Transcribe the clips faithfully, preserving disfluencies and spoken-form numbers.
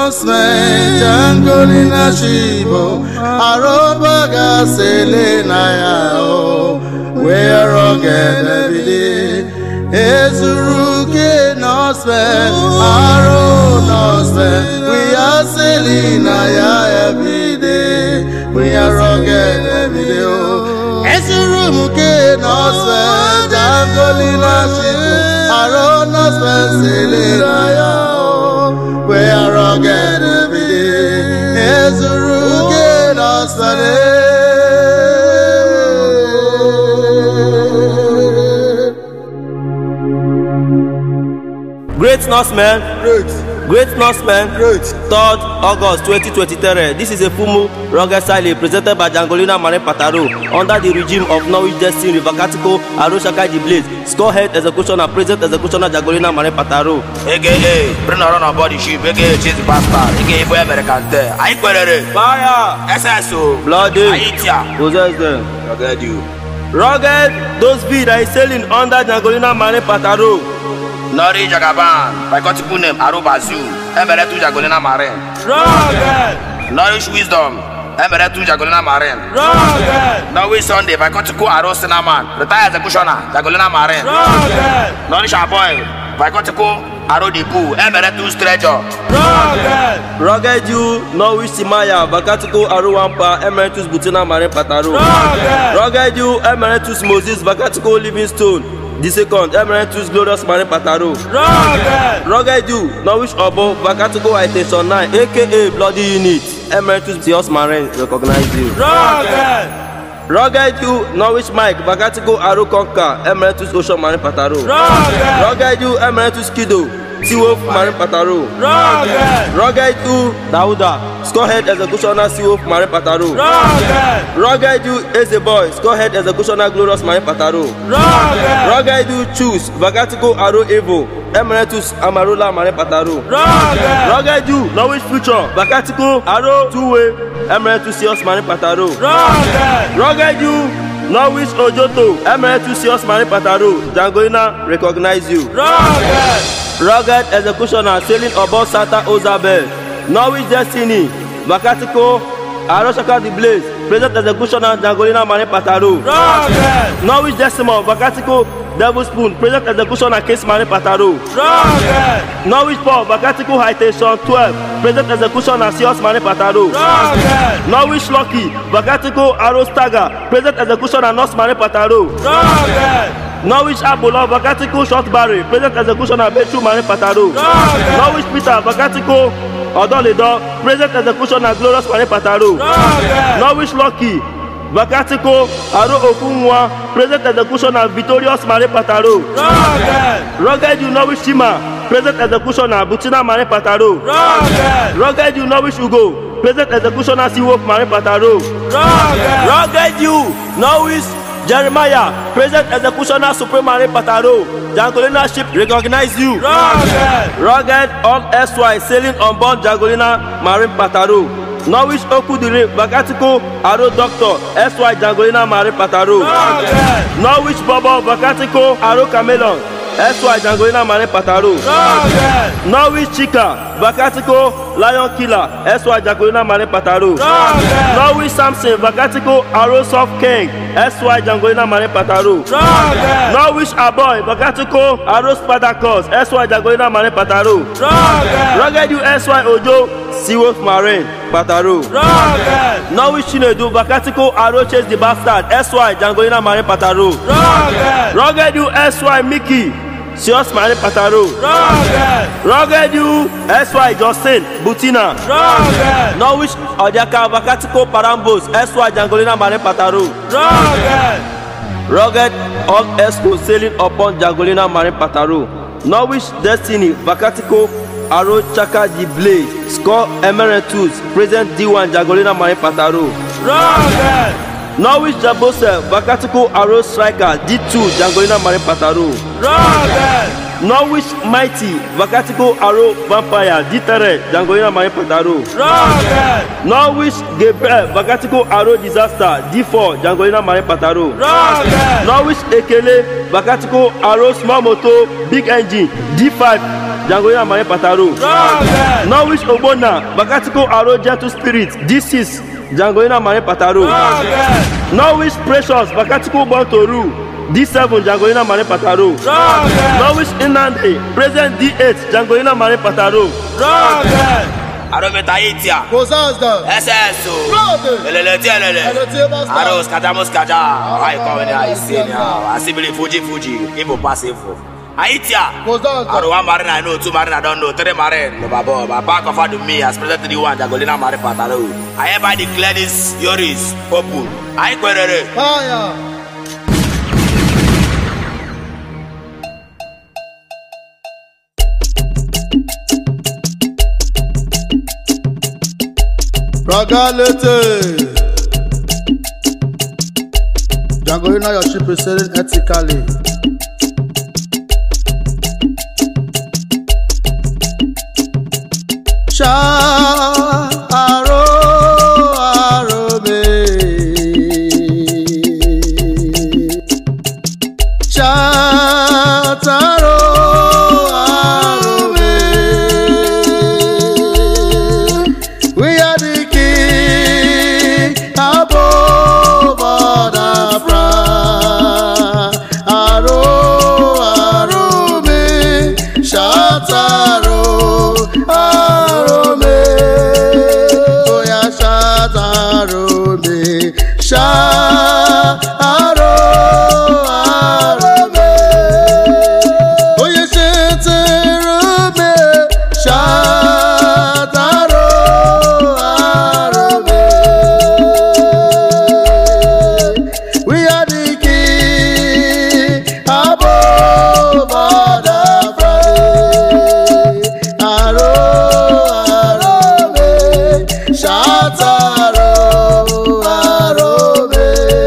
Norseman, Jangolina Shibo, Arobaga Selena Yao, where again every day. Ezuruke Norseman, Aro Norseman, we are Selena Ya every day, we are again every day. Ezuruke Norseman, Jangolina Shibo, Aro Norseman, Selena Yao. We are again every day. Ezuruke Norseman. Great Norseman. Great. Great Norseman. Great. third August twenty twenty-three. This is a Fumu rugged style presented by Jangolina Marine Pataro under the regime of Norwich Destiny Vakatiko Aroshaka the Blaze. Score head executioner, present executioner Jangolina Marine Pataro. A K A bring around our body ship, A K A chase bastard, A K A boy American there. I query. Fire! S S O. Bloody! Aitia. Possess them. Rugged you. Rugged, those feet are sailing under Jangolina Marine Pataro. Nori Jagaban, by Kotipunem, Arobazu, Emeretu Jagolina Marine. Rugged! Norwich Wisdom, Emeretu Jagolina Marine. Rugged! Norwich Sunday, by Kotiku Aro Cinnamon, retired executioner, Jagolina Marine. Rugged! Norwich Aboy, by Kotiku Aro Dipu, Emeretu Treasure. Rugged! Rugged you, Norwich Simaya, Vakatiko Aruwampa, Emeritus Butina Marine Pataro. Rugged! Rugged you, Emeritus Moses, Vakatiko Livingstone. The second, Emeritus Glorious Marine Pataro. Rugged! Rugged you, Norwich Obo, Vakatiko Attention nine, A K A Bloody Unit. Emeritus Theos Marine, recognize you. Rugged! Rugged you, Norwich Mike, Vakatiko Aro Conquer, Emeritus Ocean Marine Pataro. Rugged! Rugged you, Emeritus Kido, Seawolf Marine Pataro. Rugged! Rugged you, Dauda, Scorehead Executioner Seawolf Marine Pataro. Rugged! Rugged you, Eze Boy, Scorehead Executioner Glorious Marine Pataro. Rugged! Rugged you, Choose, Vakatiko Aro Evo, Emeritus Amarula Marine Pataro. Rugged! Rugged you, Norwich Future, Vakatiko Aro Two-Way, Emeritus Seos Marine Pataro. Rugged! Rugged you, Norwich Ojoto, Emeritus Seos Marine Pataro. Jangolina recognize you. Rugged! Rugged executioner sailing aboard Santa Ozabel. Norwich Destiny, Vakatiko Aroshaka the Blaze, present executioner Jangolina Marine Pataro. Rugged! Norwich Decimal, Vakatiko Devil Spoon, present executioner Case Marine Pataro. Rugged! Norwich Paul, Vakatiko High Station twelve, present executioner Seos Marine Pataro. Rugged! Norwich Lucky, Vakatiko Arrow Stagger, present executioner North Marine Pataro. Rugged! Norwich Apollo, Vakatiko Short Barry, present executioner Betru Marine Pataro. Rugged! Norwich Peter, Vakatiko Odoledo, present executioner Glorious Marine Pataro. Rugged! Norwich Lucky, Vakatiko Aro Okunwa, present executioner Victorious Marine Pataro. Rugged! Rugged you Norwich Shima, present executioner Butina Marine Pataro. Rugged! Rugged you Norwich Ugo, present executioner Seawolf Marine Pataro. Rugged! Rugged you Norwich Jeremiah, present executioner Supreme Marine Pataro. Jangolina ship recognize you. Rugged! Rugged all S Y sailing on board Jangolina Marine Pataro. Norwich Okudiri, Vakatiko Aro Doctor, S Y Jangolina Marine Pataro. Rugged! Norwich Bobo, Vakatiko Aro Camelon, S Y Jangolina Marine Pataro. Rugged! Norwich Chika, Vakatiko Lion Killer, S Y Jangolina Marine Pataro. Rugged! Norwich Samson, Vakatiko Aro Soft King, S Y Jangolina Marine Pataro. Rugged! Norwich Aboy, Vakatiko Aro Spadakos, S Y Jangolina Marine Pataro. Rugged! Rugged you S Y Ojo, Seawolf Marine Pataro. Rugged! Norwich Chinedu, Vakatiko Aro Chase the Bastard, S Y Jangolina Marine Pataro. Rugged! Rugged you S Y Mickey, Seos Marine Pataro. Rugged! Rugged you S Y Justin Butina. Rugged! Norwich Odiaka, Vakatiko Parambos, S Y Jangolina Marine Pataro. Rugged! Rugged all Esco sailing upon Jangolina Marine Pataro. Norwich Destiny, Vakatiko Aro Chaka the Blaze, score Emeritus, present D one Jangolina Marine Pataro. Rugged! Norwich Jabose, Vakatiko Aro Striker, D two Jangolina Marine Pataro. Rugged! Norwich Mighty, Vakatiko Aro Vampire, D three Jangolina Marine Pataro. Rugged! Norwich Gabriel, Vakatiko Aro Disaster, D four Jangolina Marine Pataro. Rugged! Norwich Ekele, Vakatiko Aro Small Moto, Big Engine, D five Jangolina Marine Pataro. Norwich Ogbonna, Bakatiko Aro Gentle Spirit, D six, Jangolina Marine Pataro. Norwich Precious, Bakatiko Bontoru, D seven, Jangolina Marine Pataro. Norwich Inande, President D eight, Jangolina Marine Pataro. Arome Taitia. Kozazda. S S O. Elele tielele. Aros Kajamos Kaja. I come in I see now. I see Fuji Fuji. Ibo passive. Aitia. Kozazda. Arowa Marina I know, two Marina I don't know, three Marina. No babo. My back of to me as president the one Jangolina Marine Pataro. I hereby declare this Yoris Popu. I query. Fire. Ragalete. Jangolina, your ship is sailing ethically. Sha aro aro me. Sha taro aro me. We are the above all the fry. Aro, aro me, shataro, aro me. Oh yeah, shataro me, shataro, aro me. Oh yeah, shataro me, shataro, aro me. We are the king above all the Friday. Aro, aro me, shataro, aro me.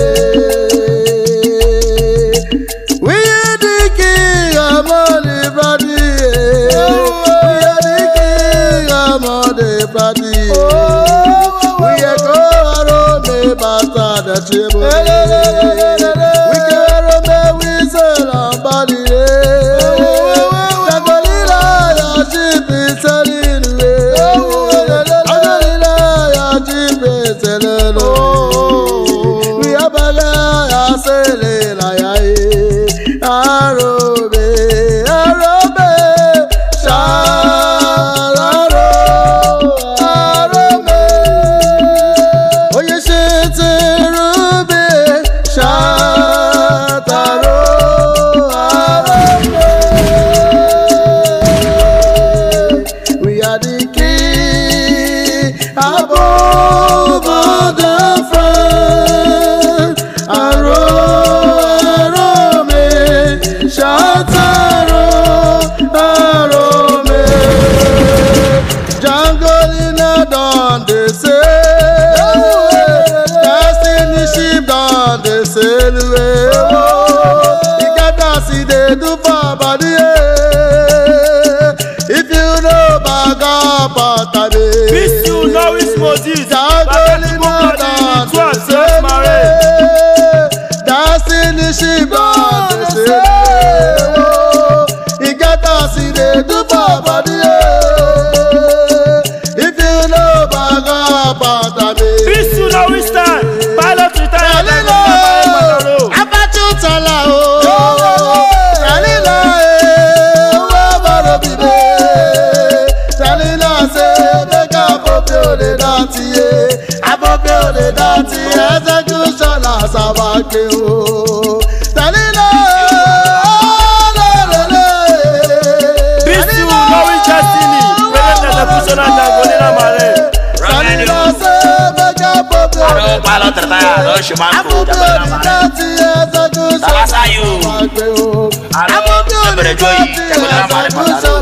We are the king among the Friday. We are the king among the Friday. We are go aro me, bata the chimo. We can me whistle and body. Jangolina, your ship is sailing away. Jangolina, your ship is sailing away. We are baga, your sailing away. Arobe, arobe, shalaro, arobe. Oh, you should arobe, shataro, arobe. We are the king above all the front. Aro, arome, shataro, arome. Jangolina done the same. Destiny ship done the sail away. You gotta see they do for body. If you know Baga Patade. Peace to Norwich Moses. Jangolina done the same. Destiny ship done the same. You gotta see they do for body. If you know Baga Patade. Peace to Norwich time. Pilot retired. Abatutala o. Talila e. Wabaro bibe. Talila se beka popi ole dati e. Apopi ole dati execution asabake o. Talila Peace to Norwich Destiny. President executioner Jangolina Marine. Talila se beka popi ole Aro Pilot retired. No Shimanko. Apopi ole dati execution Talasayu. asabake o. Aro Eberejoyi. Jangolina Marine Pataro.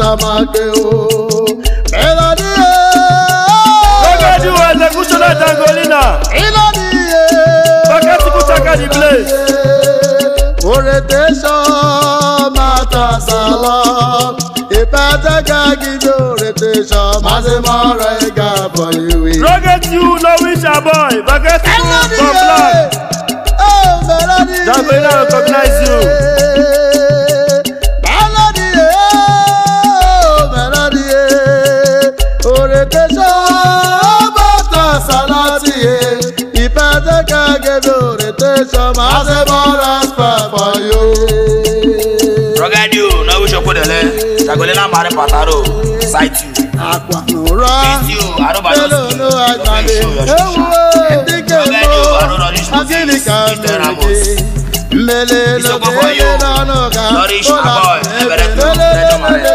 Roger Jew executioner Jangolina. Bakatiko Chaka the place. Orientation matter salam. If I take a give orientation, Mazemara for you. Roger Jew Norwich boy. Bakatiko from black. Jangolina recognize you. give you retention, massive respect for you. Rugged you, no wish you put the leg. Jagolina Mare Pataro, sight you. Aqua no run. Face you, I don't know. No, I can't do it. Rugged you, I don't know this Mister Ramos. Mele It's lo okay for you. Nourish a boy, Everett, Treasure Mare.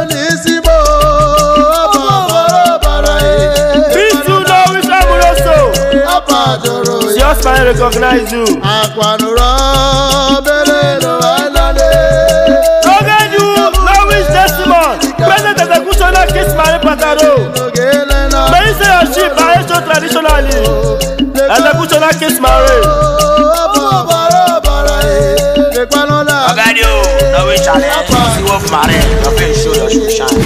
Peace to know which I will also. Just I recognize you. Rugged you, now which Desmond. Present executioner Kiss Mare Pataro. May you say your sheep are so traditionally. Executioner Kiss Mare. Rugged you, no wish challenge. See what Mare, your face show your shoe shine.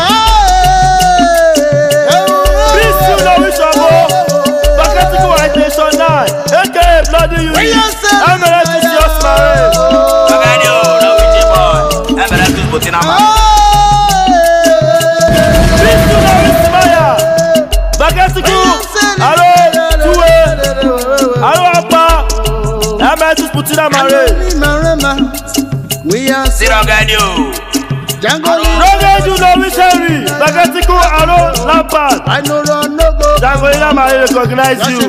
Peace to know which I will. Bakatiku Hydration nine. A K A Bloody U. I'm ready to see us married. Rugged you, no wish a boy. Everett is putting a man. Peace to know which Maya. Bakatiku. Hello, Tuwe. Hello, Appa. I'm ready to put in a marriage. See Rugged you. Rugged you know which Henry. Bakatiku. Hello, Lampard. I know run no go. Jagolina Mare recognize you.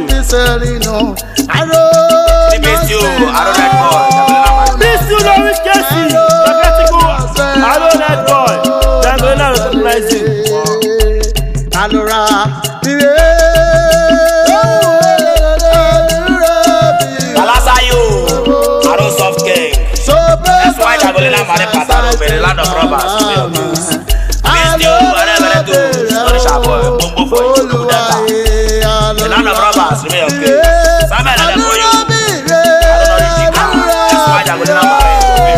They miss you, I don't let go. Jagolina Mare. Peace to know which Casey. Bakatiku. Hello, that boy. Jagolina recognize you. Kalasa you, I don't soft king. That's why Jagolina Mare Pataro, the land of robbers. Miss you, whatever they do. Nourish a boy, bumbo for you, do that. The land of robbers, remain okay. Samuel, I for you. I don't know this chicken. That's why Jagolina Mare.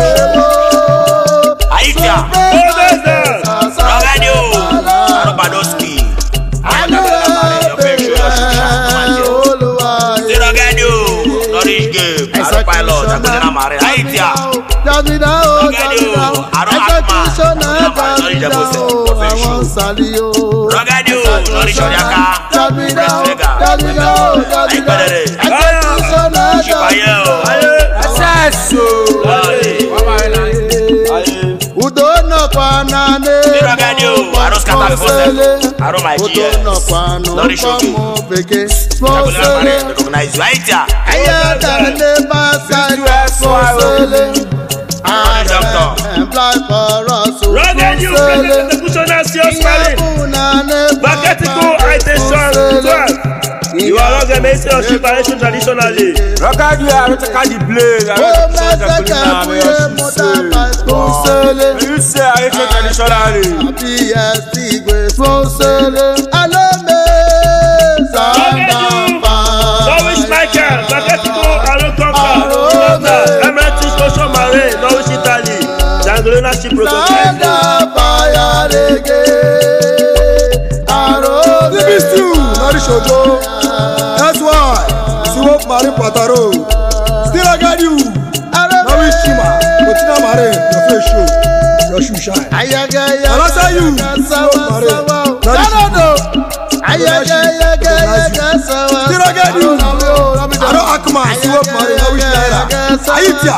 Aitia, Rugged you, I don't Badoski. I don't Jagolina Mare, your face show your shoe shine. See Rugged you, Nourish game. I don't pilot, Jagolina Mare. Aitia, Rugged you, I don't Atma. Jagolina Mare, Nourish Jabose, your face show. Rugged you, Nourish Odiaka. Press trigger. I better it. Chipayo. Rugged you, I don't scatter before them. I don't my G S. Nourish okay. Jagolina Mare, recognize you. Aitia. Rugged you, present executioner Sios Marine. Bakatiku Hydration twelve. You are rugged, may say your sheep are traditionally. Rugged you, I don't take the blade. I don't take you say I hate traditionally. Norwich Michael, Bakatiku Arokonka, Emeritus Social Marine, Norwich Italy. Jagolina ship recognize you. That's why Siwok Mare Pataro. Still I got you. Now we Shima, Botina Mare, your face show, your shoe shine. Kalasa you, Siwok Mare. No, no, still I got you. Aro Akma, Siwok Mare, now we Shine. Aitia.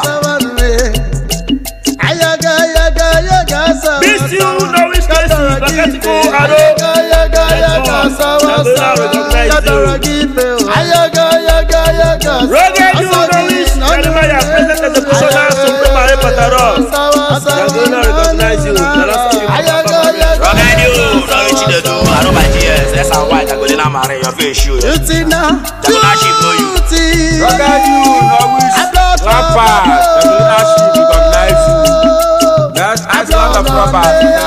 Miss you, Norwich Casey, Bakatiku Aro. Rugged you, Norwich, Jeremiah, present executioner Supreme Mare Pataro. Jagolina recognize you. Rugged you, Norwich the do. I don't my G S. That's how white Jagolina Mare, your face show. Jagolina sheep know you. Rugged you, Norwich, Lampard, Jagolina sheep recognize you. That's that's not a proper.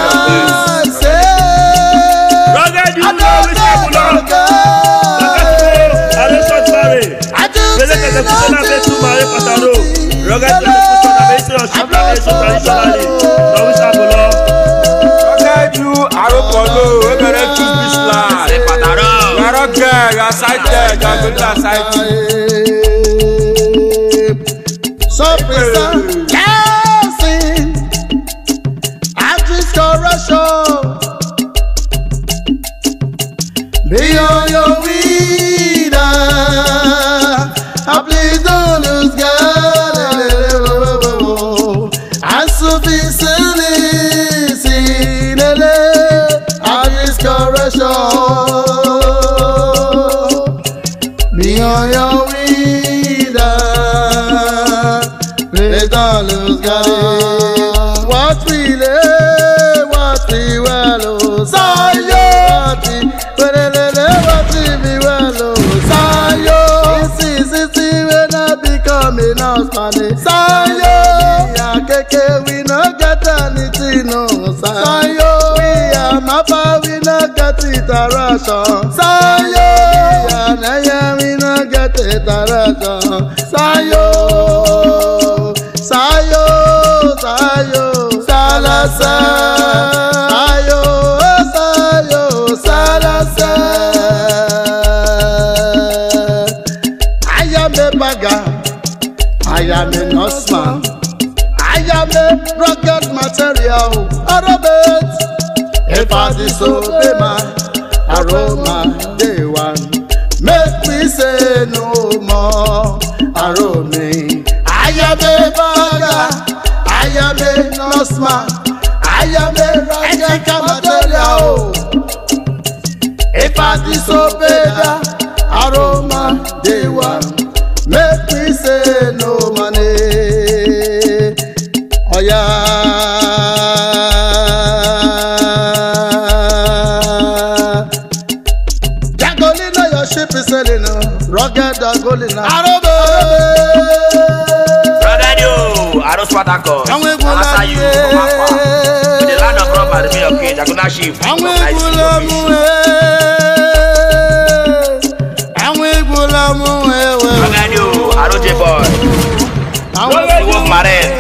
Rugged you, Norwich Abula. Present executioner Betu Mare Pataro. Rugged executioner Betu traditionally. Norwich Abula. Rugged you, Aropolo, Everett choose this land. Pataro. You are rugged, you are sighted, Jagolina sighted. So present, dancing, restoration. Beyond your vida, please don't lose God. And sufficiency in a and his correction. Beyond your window, please don't lose God. What we lay, what we well, oh, Sayo. What we be well, oh, Sayo. This is it, we not becoming us, money. Sayo. We no get anything, no, Sayo. We are Mapa, we no get it a ration. Sayo. We are Naya, we no get it a ration. Sayo. Sayo. Sayo. Salasa. Sayo. Sayo. Salasa. I am a bagger. I am a Norseman. I am a rugged material, Arabet. If I disobey my aroma, day one, make me say no more. Arome. I am a bagger, I am a Norseman, I am a rugged material. If I disobey the aroma, day one, make me say no money. Oh yeah. Jagolina, your ship is sailing. Rugged Jagolina. Arobe. Rugged you. Aros Patako. Alasa you. In the land of Roma, the middle king, Jagona ship. Rugged you. Aroje boy. The wolf marine.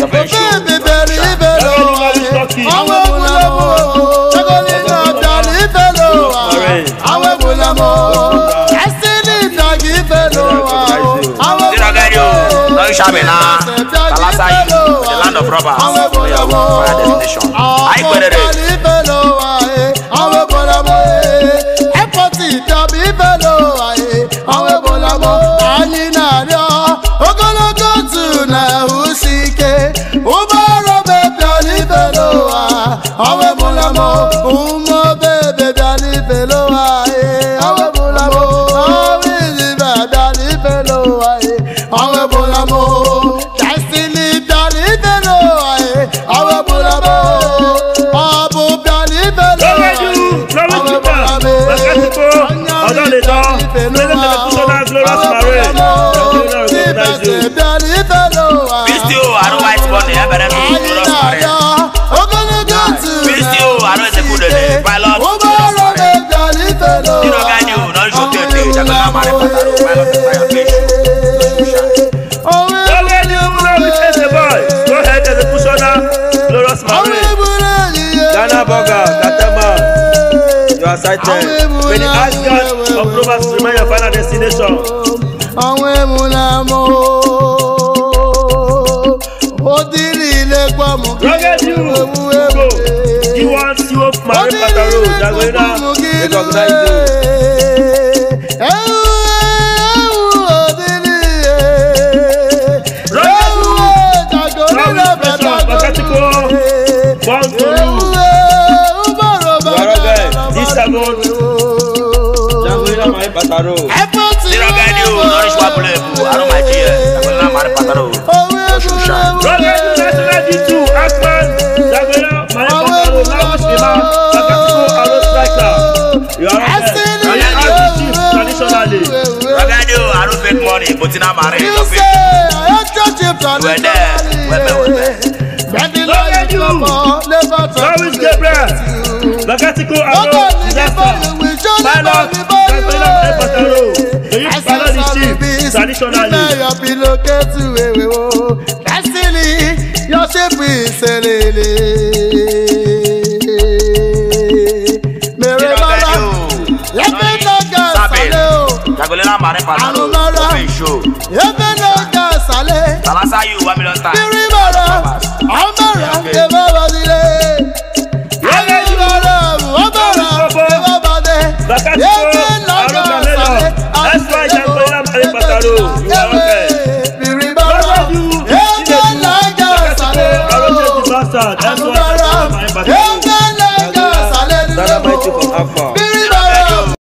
Shabina, Alasa, the land of robbers, fire destination. I quit it. Pistio, I don't white money, I better be Glorious Marine. Pistio, I don't say good day. Pilot, Glorious Marine. You know, can you not shoot your day? Jagona Marine, pilot, fire fish. Go ahead and push on Glorious Marine. Ghana Boga, Katama. You are sighted. When the Asgard of Rovers remain your final destination. Rugged you, go. You want you of Marine Pataro, Jagona, recognize you. Born to you. This Sabon, Jagona Marine Pataro. Rugged you, nourish Wabule, I don't my dear. Jagona Marine Pataro. Rugged you, national D two, Akman, Jagona Marine Pataro, Namushima, Bakatiko, Aro Striker. You are right. Traditionally. Rugged you, I don't make money, but in a marine. You say, I have to chip on the there. Rugged you, Lawrence Gabriel, Bakatiko, Aro Disaster, Pilot, Jagona Marine Pataro. The youth pilot the chief, traditionally. Your ship is sailing. Jagona Marine Pataro, open show. Alasa you one million times. Bakatiko, Aro Canelo, that's why Jagona Marine Pataro. bastard, S Y